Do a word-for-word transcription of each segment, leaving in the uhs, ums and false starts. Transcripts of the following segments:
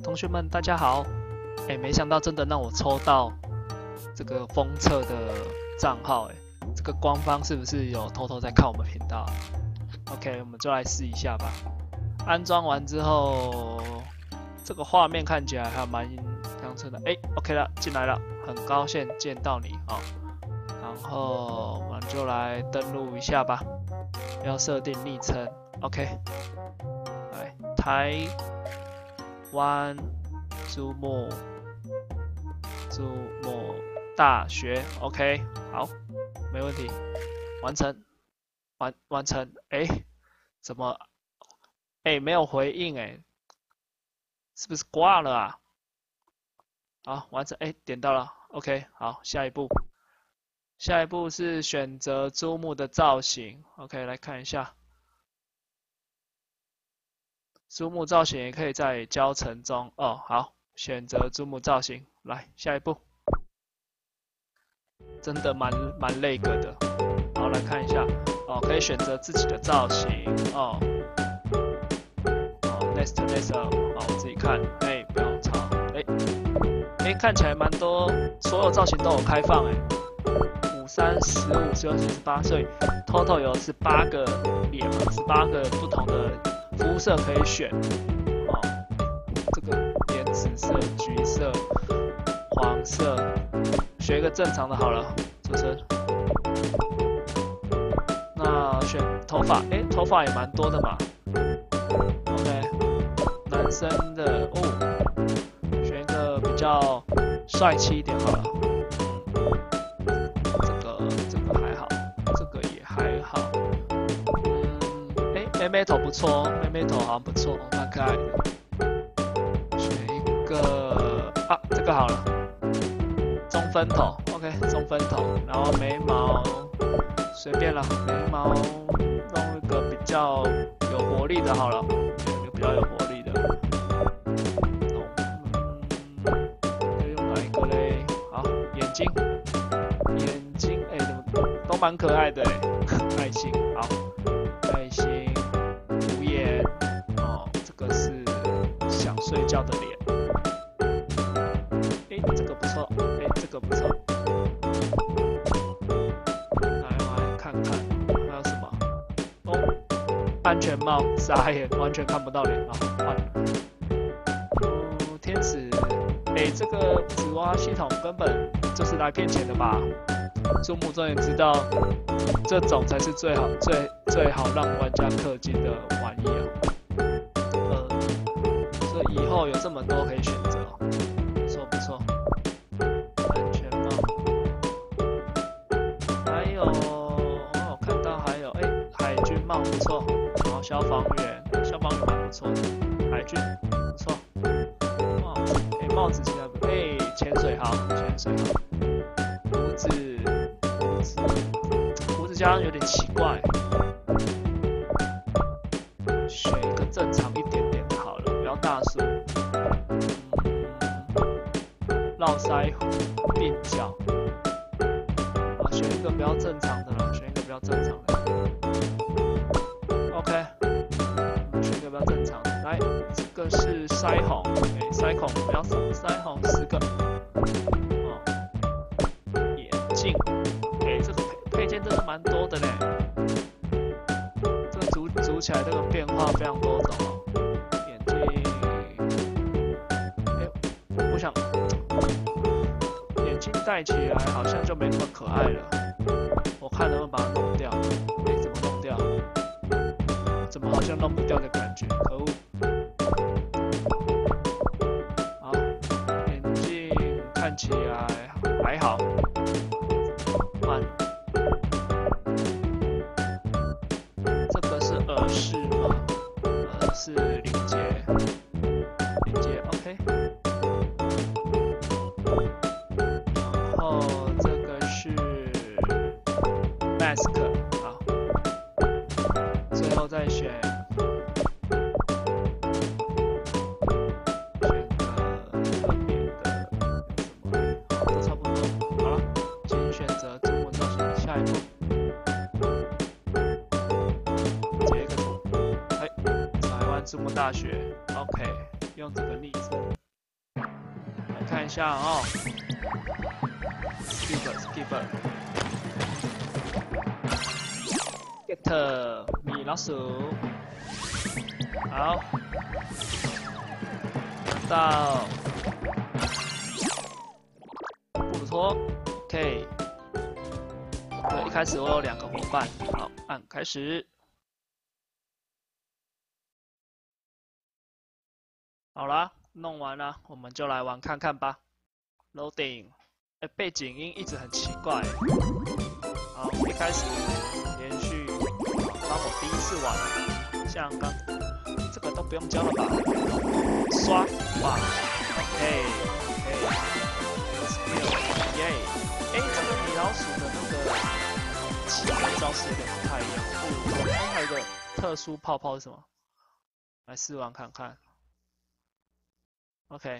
同学们大家好。哎，没想到真的让我抽到这个封测的账号，哎，这个官方是不是有偷偷在看我们频道 ？OK， 我们就来试一下吧。安装完之后，这个画面看起来还蛮阳春的。哎 ，OK 了，进来了，很高兴见到你哦。然后我们就来登录一下吧，要设定昵称 ，OK。来，台湾珠穆珠穆大学 ，OK， 好，没问题，完成，完完成，哎，怎么，哎，没有回应哎，是不是挂了啊？好，完成，哎，点到了 ，OK， 好，下一步，下一步是选择珠穆的造型 ，OK， 来看一下。珠穆造型也可以在教程中哦。好，选择珠穆造型，来下一步，真的蛮蛮累个的。好，来看一下哦，可以选择自己的造型哦。哦 ，next next， 好，我自己看，哎，不要吵，哎，哎，看起来蛮多，所有造型都有开放哎，五三十五十六十八，所以 total 有十八个脸嘛，十八个不同的肤色可以选，哦，这个连紫色、橘色、黄色，选一个正常的好了，主持人。那选头发，哎，头发也蛮多的嘛。OK， 男生的哦，选一个比较帅气一点好了。这个这个还好，这个也还好。妹妹头不错哦，妹妹头好像不错，蛮可爱的。选一个啊，这个好了，中分头 ，OK， 中分头，然后眉毛随便了，眉毛弄一个比较有活力的好了，选一个比较有活力的。嗯，要用哪一个嘞？好，眼睛，眼睛，哎，怎么都蛮可爱的哎，爱心，好，爱心。想睡觉的脸，哎，这个不错，哎，这个不错。来，我来看看还有什么。哦，安全帽，傻眼，完全看不到脸啊！换。嗯，天使，哎，这个紫蛙系统根本就是来骗钱的吧？珠穆终于知道，这种才是最好、最最好让玩家氪金的玩意啊！以后有这么多可以选择，不错不错。安全帽，还有我看到还有哎，海军帽不错，然后消防员，消防员蛮不错的，海军不错。帽子，哎，帽子其他不，哎，潜水好，潜水好。胡子，胡子，胡子加上有点奇怪，选一个正常一点点的好了，不要大叔。络腮胡、鬓角，啊，选一个比较正常的了，选一个比较正常的。OK， 选一个比较正常的。来，这个是腮红，哎，腮红不要少，腮红十个。哦，眼镜，哎，这个配配件真的蛮多的嘞。这个组组起来，这个变化非常多种哦。眼镜，哎，我想。眼镜戴起来好像就没那么可爱了，我看能不能把它弄掉？哎，怎么弄掉？怎么好像弄不掉的感觉？可恶！好，眼镜看起来还好。换，这个是耳饰吗？耳饰领结，领结 OK。mask 好，最后再选选个特别的什么，好，都差不多。好了，请选择中文造型，下一步，截一个图，哎，台湾珠穆大学 ，OK。 用这个昵称。来看一下哦 ，skip skip get 米老鼠，好，拿到布鲁托 ，OK。对，一开始我有两个伙伴，好，按开始。好啦，弄完了，我们就来玩看看吧。Loading， 哎，背景音一直很奇怪。好，一开始连续，当我第一次玩，像刚这个都不用教了吧？刷，哇 ，OK OK，skill， 耶，哎，这个米老鼠的那个起的招式有点不太一样。不，哎，还有一个特殊泡泡是什么？来试玩看看。OK，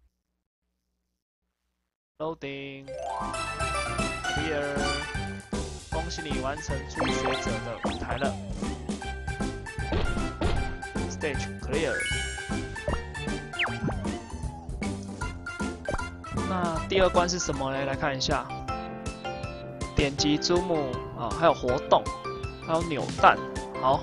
loading clear， 恭喜你完成初学者的舞台了。Stage clear。那第二关是什么呢？来看一下，点击珠穆啊，还有活动，还有扭蛋。好，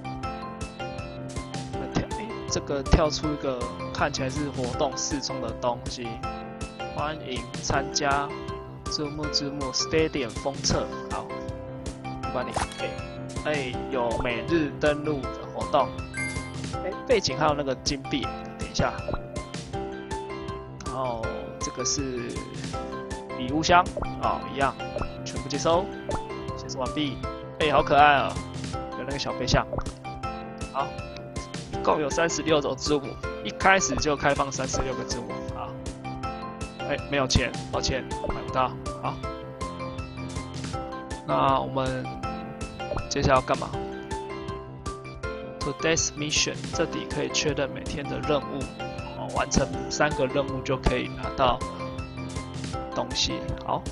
跳，哎，这个跳出一个。看起来是活动四中的东西，欢迎参加珠穆之木 Stadium 封测。好，不管你，哎、欸欸，有每日登录的活动。哎、欸，背景还有那个金币，等一下。然后这个是礼物箱，啊、哦，一样，全部接收，解锁完毕。哎、欸，好可爱啊、哦，有那个小飞象。好，一共有三十六种字母。一开始就开放三十六个字母，好，哎，没有钱，抱歉，买不到，好，那我们接下来要干嘛 ？Today's mission， 这里可以确认每天的任务，哦，完成三个任务就可以拿到东西，好。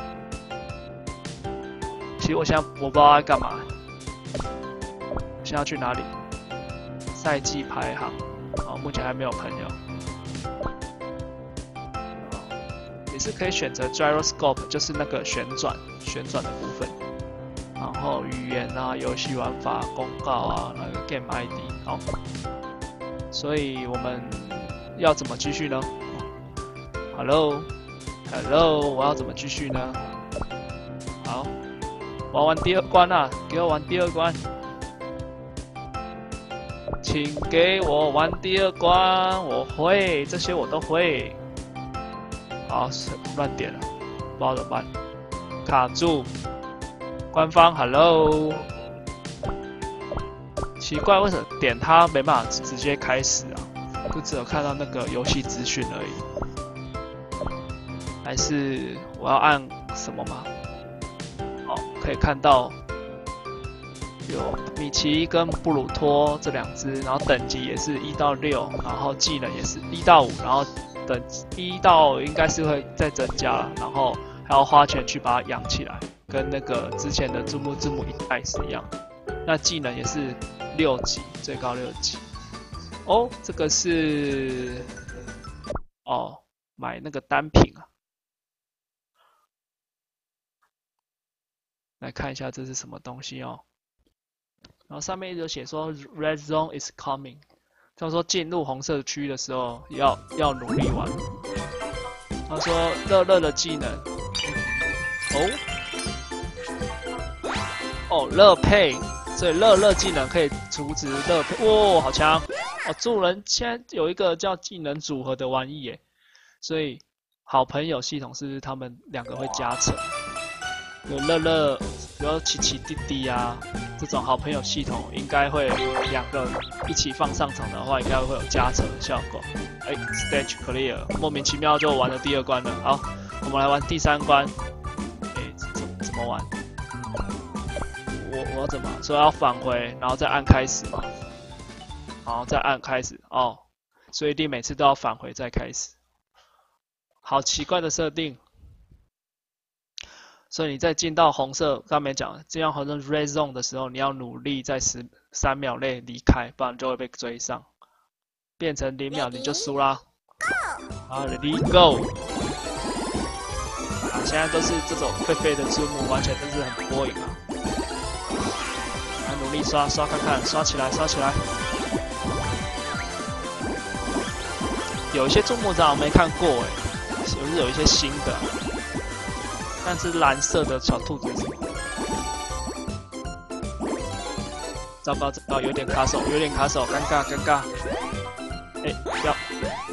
其实我现在我不知道在干嘛，我现在要去哪里？赛季排行。哦，目前还没有朋友。哦，也是可以选择 gyroscope， 就是那个旋转旋转的部分。然后语言啊、游戏玩法、公告啊、那个 game I D。好，所以我们要怎么继续呢 ？Hello，Hello， Hello， 我要怎么继续呢？好，我要玩第二关啊，给我玩第二关。请给我玩第二关，我会，这些我都会。好，乱点了，不知道怎么办，卡住。官方 ，Hello。奇怪，为什么点它没办法直接开始啊？就只有看到那个游戏资讯而已。还是我要按什么吗？哦，可以看到。有米奇跟布鲁托这两只，然后等级也是一到六，然后技能也是一到五，然后等一到应该是会再增加了，然后还要花钱去把它养起来，跟那个之前的珠穆之母一代是一样的。那技能也是六级，最高六级。哦，这个是哦，买那个单品啊。来看一下这是什么东西哦。然后上面一直有写说 Red Zone is coming， 他说进入红色区域的时候要要努力玩。他说乐乐的技能，哦哦乐配，所以乐乐技能可以阻止乐配，哇、哦，好强！哦，助人现在有一个叫技能组合的玩意耶，所以好朋友系统是不是他们两个会加成？有乐乐，比如奇奇弟弟啊，这种好朋友系统应该会两个一起放上场的话，应该会有加成的效果。哎 ，Stage Clear， 莫名其妙就玩了第二关了。好，我们来玩第三关。哎，怎怎么玩？我我要怎么？所以要返回，然后再按开始嘛。然后再按开始哦，所以你每次都要返回再开始。好奇怪的设定。所以你在进到红色，刚没讲，进到红色 red zone 的时候，你要努力在十三秒内离开，不然就会被追上。 变成零秒你就输啦。好 ，Ready Go！ 啊，现在都是这种废废的字幕，完全都是很过瘾啊！来努力刷刷看看，刷起来刷起来。有一些字幕我没看过哎，有是有一些新的，但是蓝色的小兔子是什么？糟糕糟糕，有点卡手，有点卡手，尴尬尴尬。哎、欸，不要，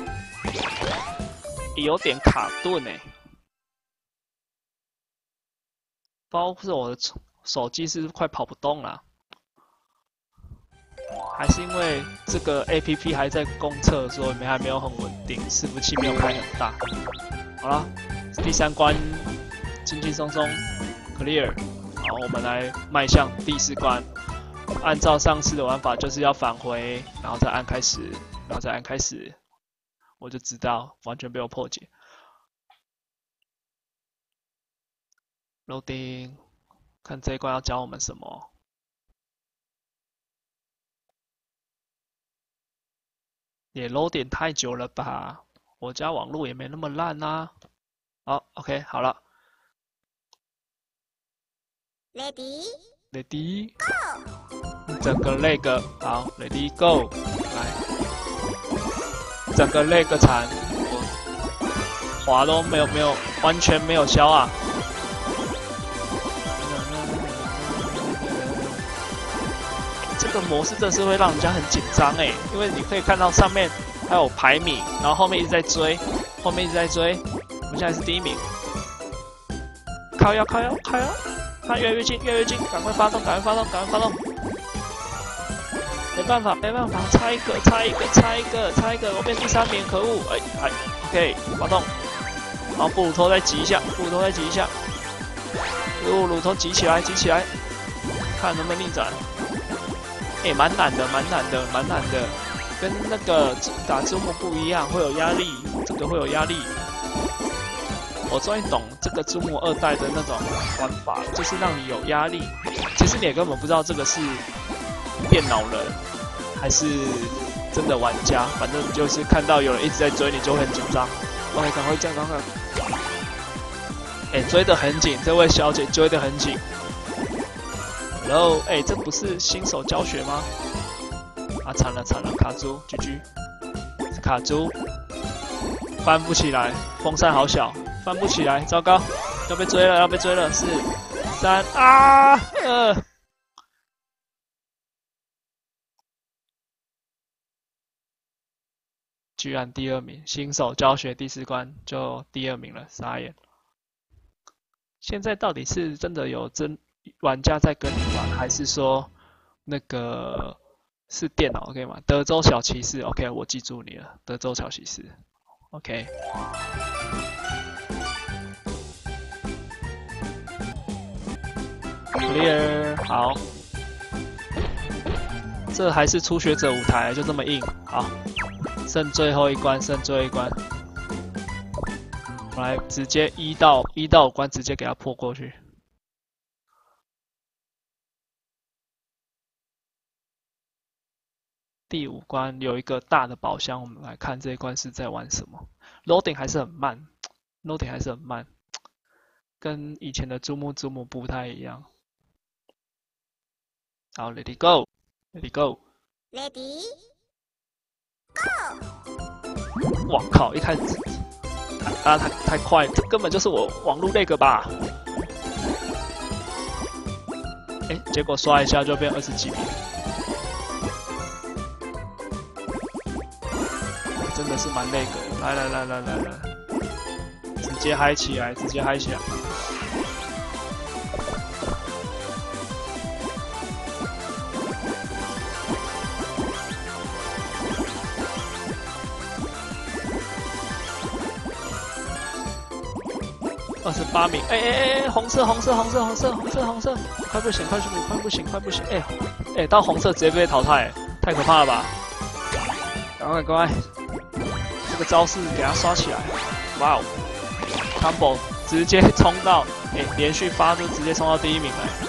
欸、有点卡顿哎、欸。包括我的手机是快跑不动了，还是因为这个 A P P 还在公测，所以没还没有很稳定，伺服器没有开很大。好了，第三关轻轻松松 clear。好，我们来迈向第四关。按照上次的玩法，就是要返回，然后再按开始，然后再按开始，我就知道完全被我破解。Loading， 看这一关要教我们什么？也 load 点太久了吧？我家网络也没那么烂啊。好 ，OK， 好了。 Ready。 Ready。整个 leg 好 ，Ready Go， 来，整个 leg 铲，我滑都没有没有完全没有消啊。这个模式真是会让人家很紧张哎，因为你可以看到上面还有排名，然后后面一直在追，后面一直在追，我们现在是第一名，靠腰靠腰靠腰，它越来越近越来越近，赶快发动赶快发动赶快发动，没办法没办法，差一个差一个差一个差一个，我变第三名，可恶！哎哎 ，OK， 发动，然后布鲁托再挤一下，布鲁托再挤一下，布鲁托挤起来挤起来，看能不能逆转。哎，蛮难的，蛮难的，蛮难的，跟那个打字幕不一样，会有压力，这个会有压力。我终于懂这个字幕二代的那种玩法，就是让你有压力。其实你也根本不知道这个是电脑人还是真的玩家，反正就是看到有人一直在追你，就会很紧张。OK， 赶快这样，赶快！哎，追得很紧，这位小姐追得很紧。然后，哎，这不是新手教学吗？啊，惨了惨了，卡住 ，G G， 卡住，翻不起来，风扇好小，翻不起来，糟糕，要被追了，要被追了，四、三啊，呃，居然第二名，新手教学第四关就第二名了，傻眼。现在到底是真的有真？玩家在跟你玩，还是说那个是电脑 OK 吗？德州小骑士 OK， 我记住你了，德州小骑士 OK。Clear 好，这还是初学者舞台，就这么硬。好，剩最后一关，剩最后一关，我来直接一到一到五关直接给他破过去。第五关有一个大的宝箱，我们来看这一关是在玩什么。Loading 还是很慢 ，Loading 还是很慢，跟以前的珠穆珠穆不太一样。好 ，Ready Go，Ready Go，Ready Go。哇靠！一开始啊太太快，这根本就是我网路那个吧？哎，结果刷一下就变二十几名。真的是蛮那个，来来来来来来，直接嗨起来，直接嗨起来！二十八名，哎哎哎，红色红色红色红色红色红色，快不行快不行快不行快不行！哎哎，到红色直接被淘汰，太可怕了吧！赶快赶快！这个招式给他刷起来，哇哦 ，combo 直接冲到，哎、欸，连续发就直接冲到第一名来。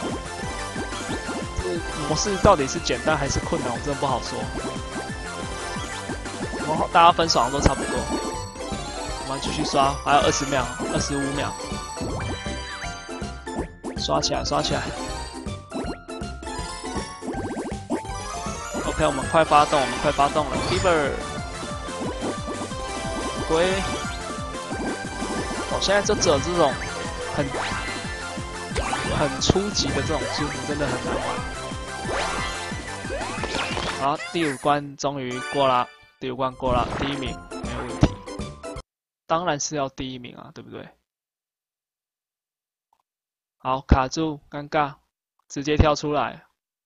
这模式到底是简单还是困难，我真的不好说。 我大家分爽都差不多。我们继续刷，还有二十秒，二十五秒，刷起来，刷起来。OK， 我们快发动，我们快发动了 ，Fever， 龟。哦，现在就只有这种很很初级的这种字母，真的很难玩。好，第五关终于过了，第五关过了，第一名没有问题。当然是要第一名啊，对不对？好，卡住，尴尬，直接跳出来，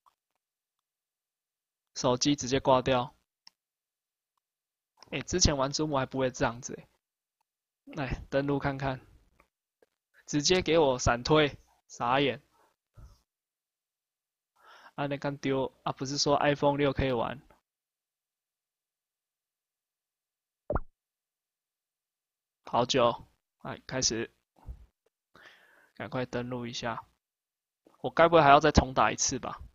手机直接挂掉。哎，之前玩珠穆还不会这样子哎。来登录看看，直接给我闪退，傻眼。啊，那刚丢啊，不是说 iPhone 六可以玩？好久，哎，开始，赶快登录一下。我该不会还要再重打一次吧？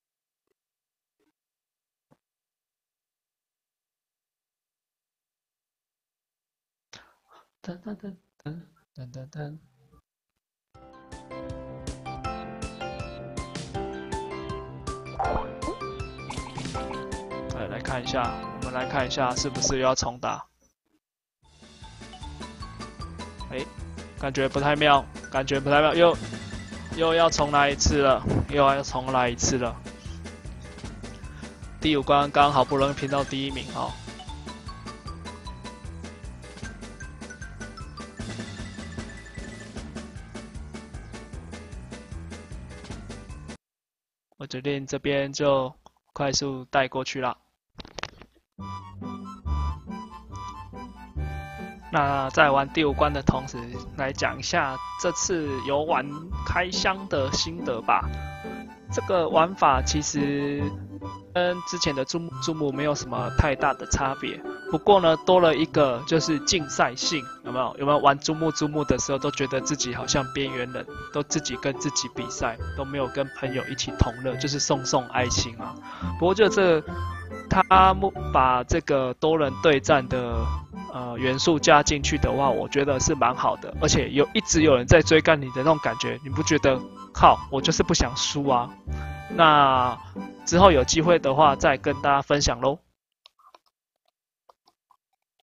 噔噔噔噔噔噔噔。来来看一下，我们来看一下是不是又要重打？哎，感觉不太妙，感觉不太妙，又又要重来一次了，又要重来一次了。第五关刚好不容易拼到第一名哦。我决定这边就快速带过去了。那在玩第五关的同时，来讲一下这次游玩开箱的心得吧。这个玩法其实跟之前的珠穆珠穆没有什么太大的差别，不过呢，多了一个就是竞赛性，有没有？有没有玩珠穆珠穆的时候都觉得自己好像边缘人，都自己跟自己比赛，都没有跟朋友一起同乐，就是送送爱心啊。不过就这，他把这个多人对战的呃元素加进去的话，我觉得是蛮好的，而且有一直有人在追赶你的那种感觉，你不觉得？靠，我就是不想输啊。那之后有机会的话，再跟大家分享喽。